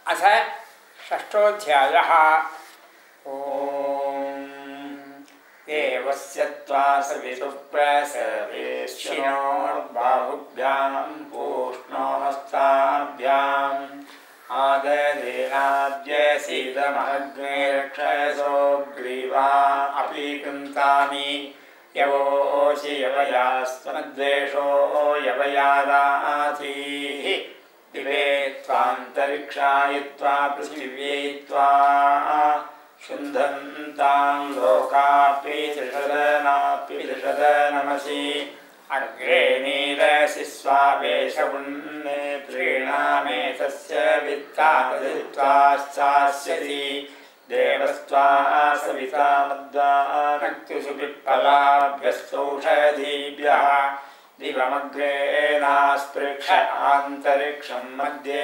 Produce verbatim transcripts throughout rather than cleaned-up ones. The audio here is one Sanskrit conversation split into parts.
अथ षष्ठोऽध्यायः। ॐ देवस्य त्वा सवितुः प्रसवेश्विनोर्बाहुभ्यां पूष्णो हस्ताभ्याम् आददेनाद्यसीदमग्ने रक्षसो ग्रीवा अपि कृन्तानि यवोऽसि यवयास्त्वद्वेषो यवयादासीः दिवे त्वान्तरिक्षाय त्वा पृथिव्यै त्वा शुन्धन्तां लोकापि त्रिषदनापि त्रिषदनमसि अग्रे नीरसि स्वावेशपुण्ये प्रीणामेतस्य वित्तापदित्वाश्चास्यसि देवस्त्वा सविता मद्वा नक्तिषु पिप्पलाभ्यस्तौषधीभ्यः दिवमग्रे नास्पृक्ष आन्तरिक्षं मध्ये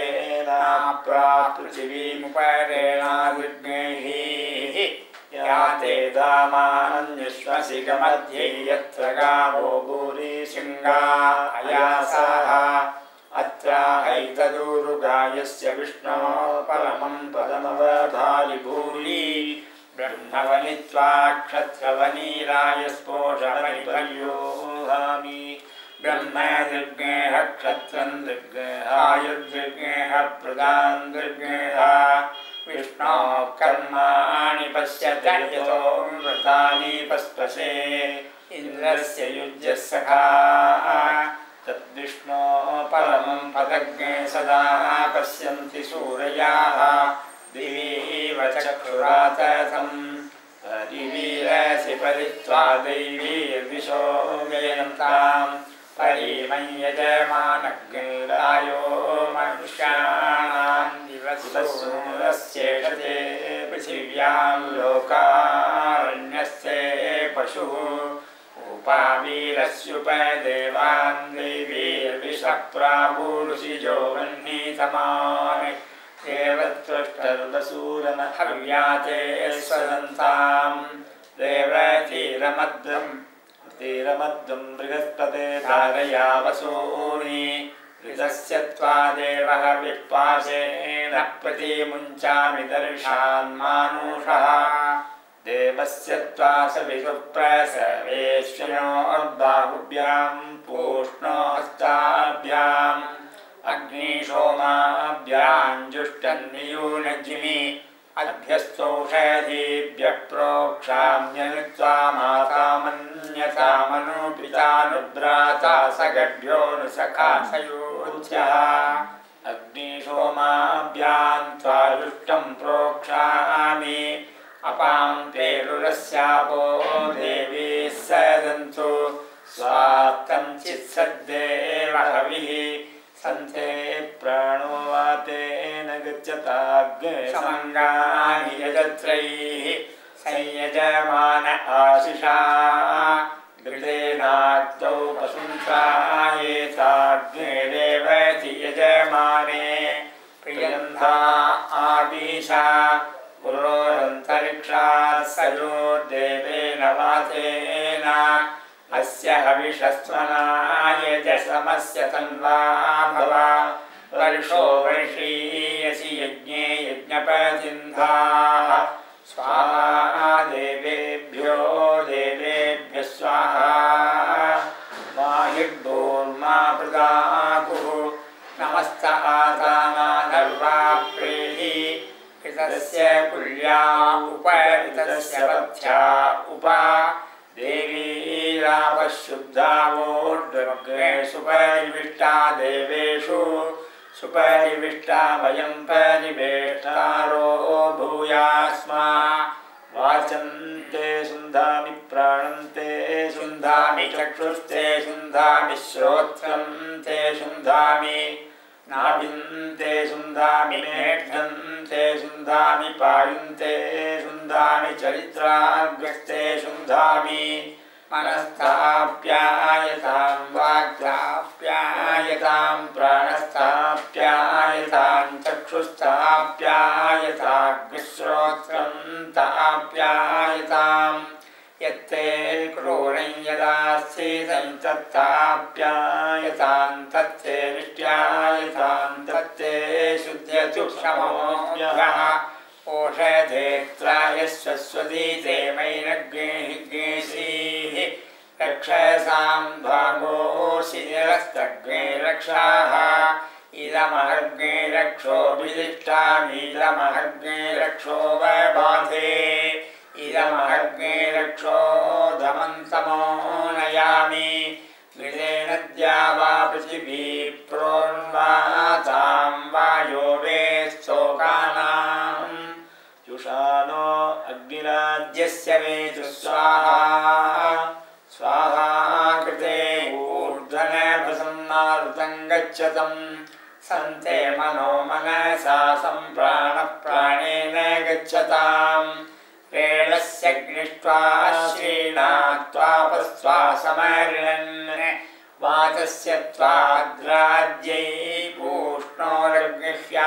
नाप्रापृथिवीमुपरेणाग्नेः या ते दामान्युष्वसिकमध्ये यत्र गावो भूरिसिंहा अयासाः अत्र हैतदूरुगायस्य विष्णो परमं पदमवधारि भूरि ब्रह्मवनित्वा क्षत्रवनीराय स्पोषवनिपर्योहामि ब्रह्मदृग्नेह क्षत्रं दृग्नेहायुर्दृग्नेह प्रदान् दृग्नेह विष्णो कर्माणि पश्यत यतो व्रतानि पस्पशे इन्द्रस्य युज्यः सखा तद्विष्णो परमं पदज्ञे सदा पश्यन्ति सूरयाः दिवीव चक्षुरातथम् परिवीरसि परित्वा दैवीर्विशो व्ययन्ताम् परिमं यजमानग्निरायो मनुष्याणां दिवसूरस्येषते पृथिव्यां लोकारण्यस्ते पशुः उपावीरस्युपदेवान् दैवीर्विषप्रावूरुषिजो वह्नितमान् देवत्वष्टर्वसूरन हव्याते स्वदन्तां देवतीरमद्रं तीरमद्रं बृहस्पते धारया वसूनि ऋतस्य त्वा देवः विप्पाशेन प्रतिमुञ्चामि दर्शान्मानुषः देवस्य त्वा सवितुः प्रसवेश्विनोर्बाहुभ्यां पूष्णो हस्ताभ्याम् अग्निशोमाभ्याञ्जुष्टन्नियूनजिमि अभ्यस्तौषधीभ्यः प्रोक्षाम्यनुत्वा मातामन्यतामनुपितानुभ्राता सगभ्योऽनुसखा सयोध्यः अग्निशोमाभ्यां त्वा जुष्टं प्रोक्षामि अपां पेरुरस्यापो देवी सदन्तु स्वात्तं चित्सद्देव हविः सन्ते प्राणो वातेन गच्छताग्ने समङ्गानि यजत्रैः संयजमान आशिषा घृतेनाक्तौ पशुन्त्रायेताग्ने देवति यजमाने प्रियन्धा आवीशा पुरोरन्तरिक्षात् सयोर्देवेन वातेन अस्य हविषस्वनाय जसमस्य तन्वा भव वर्षो वर्षीयसि यज्ञे यज्ञपतिन्धाः स्वाहा देवेभ्यो देवेभ्यः स्वाहा माहिर्भूर्मा प्रदाकुः नमस्त आदानानर्वा प्रेहि कृतस्य कुल्या उप कृतस्य पथ्या उप देवीरापशुद्धावोर्ध्वग्ने सुपरिविष्टा देवेषु सुपरिविष्टा वयं परिवेष्टारो भूयास्मा वाचन्ते शुन्धामि प्राणन्ते शुन्धामि चक्षुस्ते शुन्धामि श्रोत्रं ते शुन्धामि नाभिन्ते शुन्धामि मेढ्यन्ते शुन्धामि पायुन्ते शुन्धामि चरित्राग्रस्ते शुन्धामि मनस्ताप्यायतां वाक्ताप्यायतां प्राणस्ताप्यायतां चक्षुस्ताप्यायताग्निश्रोत्रं ताप्यायताम् यत्ते क्रूरं यदास्ति तत्ताप्यायतां तत्ते निष्ट्यायतां तत्ते शुद्ध्यतु क्षमोऽभ्यः ओषधे त्रायस्वस्वदीते मैनग्नेहिग्नेशीः रक्षसां भागोऽसि निरस्तग्ने रक्षाः इदमहग्ने रक्षोऽभिदिष्टामीदमहग्ने रक्षो वबाधे इदमहग्ने रक्षो धमन्तमो नयामि मृदेन द्यावा पृथिवी प्रोन्वातां वायो वेस्तोकानां जुषानो अग्निराज्यस्य वेतु स्वाहा स्वाहा कृते ऊर्ध्वनभसन्नारुतं गच्छतम् सन्ते मनो मनसा सम्प्राणप्राणेन गच्छताम् रेणस्यग्निष्ट्वा श्रीणात्वापस्त्वा समरिणन् वातस्य त्वाद्राज्यै पूष्णोरग्निह्या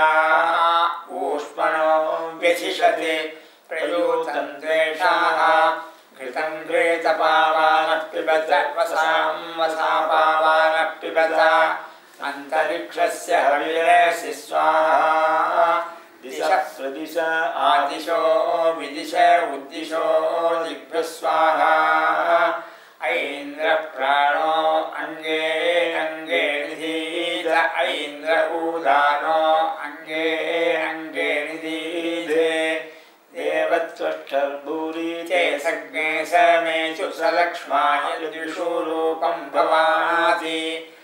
ऊष्मणो व्यशिषते प्रयूतं द्वेषाः घृतं घृतपावानः पिबत वसां वसापावानः पिबत अन्तरिक्षस्य हविरसि स्वाहा दिशः प्रदिश आदिशो विदिश उद्दिशो दिग्भ्यः स्वाहा ऐन्द्रः प्राणो अङ्गे अङ्गे निधीत ऐन्द्र उदानो अङ्गे अङ्गे निधीते देवत्वष्टर्भूरिते सग्ने समेषु सलक्ष्माय दिषु रूपं भवाति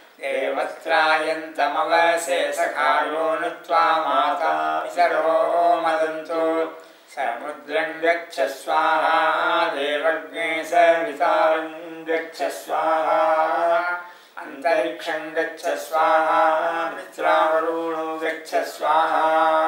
देवत्रायन्तमवसे सखायो नु त्वा माता पितरो मदन्तु समुद्रं गच्छ स्वाहा देवज्ञे सवितारं गच्छ स्वाहा अन्तरिक्षं गच्छ स्वाहा मित्रावरुणो गच्छ स्वाहा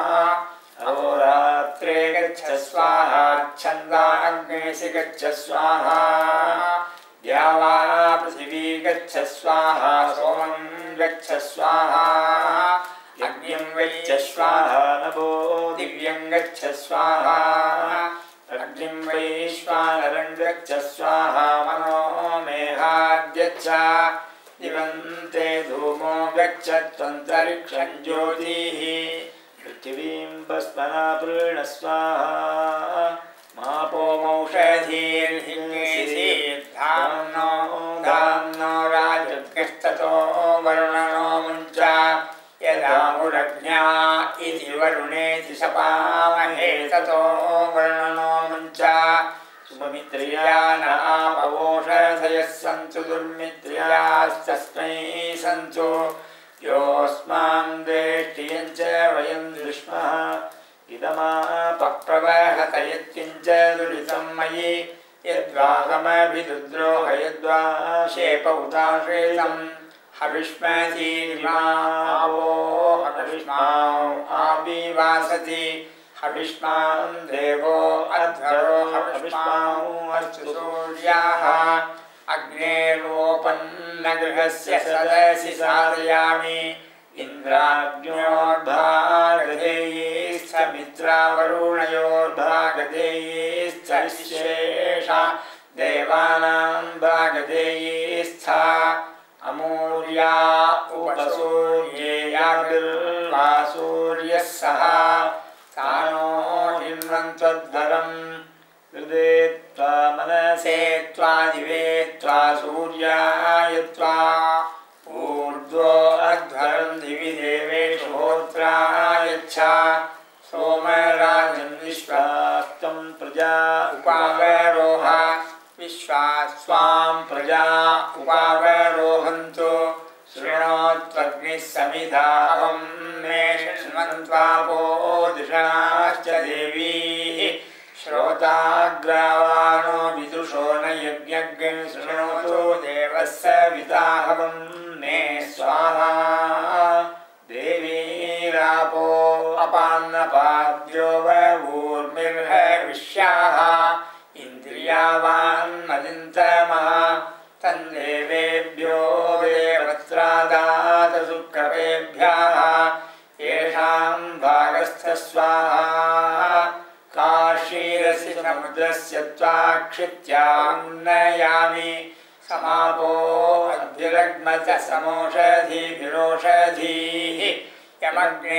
अहोरात्रे गच्छ स्वाहा छन्दाग्नेसि गच्छ स्वाहा द्यावा पृथिवी गच्छ स्वाहा सोमं गच्छ स्वाहा यज्ञं गच्छ स्वाहा नभो दिव्यं गच्छ स्वाहा अग्निं वैश्वानरं गच्छ स्वाहा मनो मेहाद्यच्छ दिवन्ते धूमो गच्छ त्वन्तरिक्षं ज्योतिः पृथिवीं भस्मना प्रीण स्वाहा मापो मौषधीर्हिङ्गेसीर्धाम्नो धाम्नो राजगस्ततो वरुणनो मुञ्च यदा मुरज्ञा इति वरुणेति शपामहे ततो वरुणनो मुञ्च सुममित्रिया न आपवोषधयः सन्तु दुर्मित्रियास्तस्मै सन्तु योऽस्मां देष्टियं च वयं दृष्मः इदमापप्रवहत यत्किञ्च दुरितं मयि यद्वागमभिदुद्रोह यद्वा शेपौताश्रेतं हविष्मतीर्मावो हविष्मां आविवासति हविष्मां देवो अध्वरो हविष्मां अस्तु सूर्याः अग्नेरोपन्नगृहस्य सदसि साधयामि इन्द्राग्न्योर्भागधेयैश्च मित्रावरुणयोर्भागधेयैश्च विशेषा देवानां भागधेयैश्च अमूर्या उपसूर्येयाभिर्वा सूर्यः सह तानो हिन्वन्त्वद्वरम् हृदे त्वा मनसे त्वा दिवे त्वा सूर्याय त्वा ऊर्ध्वो अध्वरं दिवि देवेषु होत्रायच्छ सोमराजन् विश्वास्तं प्रजा उपावरोह विश्वास्वां प्रजा उपावरोहन्तु शृणोत्वग्निः समिधावं मे शृण्वन्त्वापो दिशाश्च देवीः श्रोताग्रावाणो विदुषो न यज्ञज्ञं शृणोतु देवस्य विताहवं मे स्वाहा देवीरापो अपान्नपाद्यो वूर्मिर्हविष्याः इन्द्रियावान् मदिन्तमः तन्देवेभ्यो देवत्रादात सुक्रपेभ्यः येषां भागस्थ स्वाहा काशीरस्य छन्दसि समुद्रस्य त्वाक्षित्यान्नयामि समापो अद्भिरग्मच समोषधीभिरोषधीः यमग्ने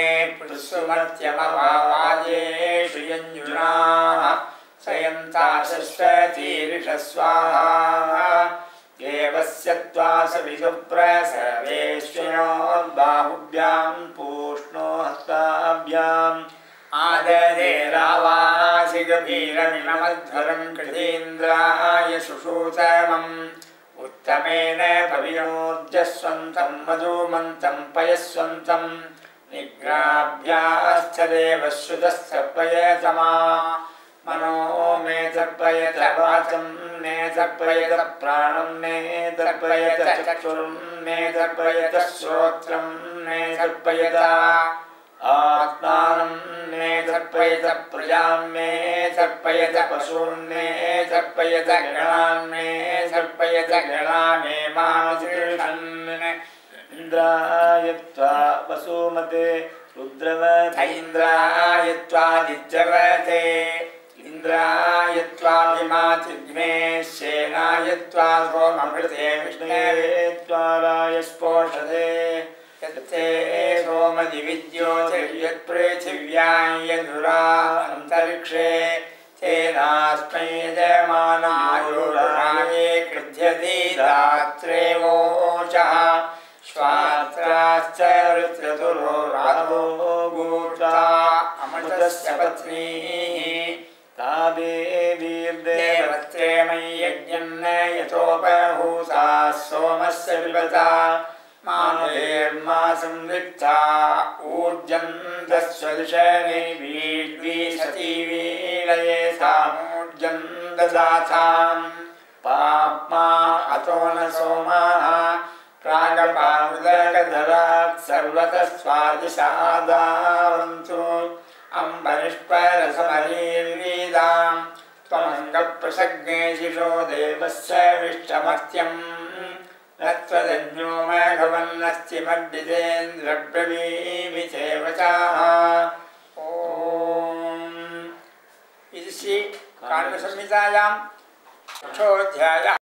पुष्सुमत्यमवाजेषु यञ्जुनाः सयन्ता सरस्वतीरिषः स्वाहा देवस्य त्वा सविदुप्रसवेश्विनोर्बाहुभ्यां पूष्णो हस्ताभ्याम् आददे रावासि गभीरमिमध्वरं कृतीन्द्राय शुश्रूषमम् उत्तमेन पविनोर्जस्वन्तं मधुमन्तं पयस्वन्तं निग्राभ्याश्च देवश्रुतश्च पयतमा मनो मे तर्पयत वाचं मे तर्पयत प्राणं मे तर्पयत चक्षुर्ं मे तर्पयत श्रोत्रं मे तर्पयत आत्मानं मे तर्पयत प्रजां मे तर्पयत पशून् मे तर्पयत गणान् मे तर्पयत गणामे मानुषन् इन्द्राय त्वा वसुमते रुद्रवत इन्द्राय त्वादित्यवते इन्द्राय त्वाभिमातिग्ने सेनाय त्वा सोमभृते विष्णे त्वाराय स्पोषते यत्ते सोमदिविद्योतिर्यत्पृथिव्यां यदुरा अन्तरिक्षे तेनास्मै यजमानायुराये कृध्यति रात्रेवोचः स्वात्राश्च ऋत्रतुरो राधो गोत्रा अमृतस्य पत्नीः तादेवीर्देवत्रे मयि यज्ञं यथोपहूता सोमस्य विपता मानुर्मासं वित्ता ऊर्जन्तस्वदिशने वीड्वीसती वीलये सामूर्जं ददाताम् पाप्मा अतो न सोमाः प्रागपामुदकधरात् सर्वतः स्वादिशादावन्तु अम्बनिष्परसमरीर्वीदां त्वमङ्गप्रसज्ञे शिशो देवस्य विष्टमर्त्यम् न त्वदन्यो मेघवन्नस्ति मद्दितेन्द्रब्रवीमि चेवचाः ॐ इति श्री काण्डसंहितायां षष्ठोऽध्यायः।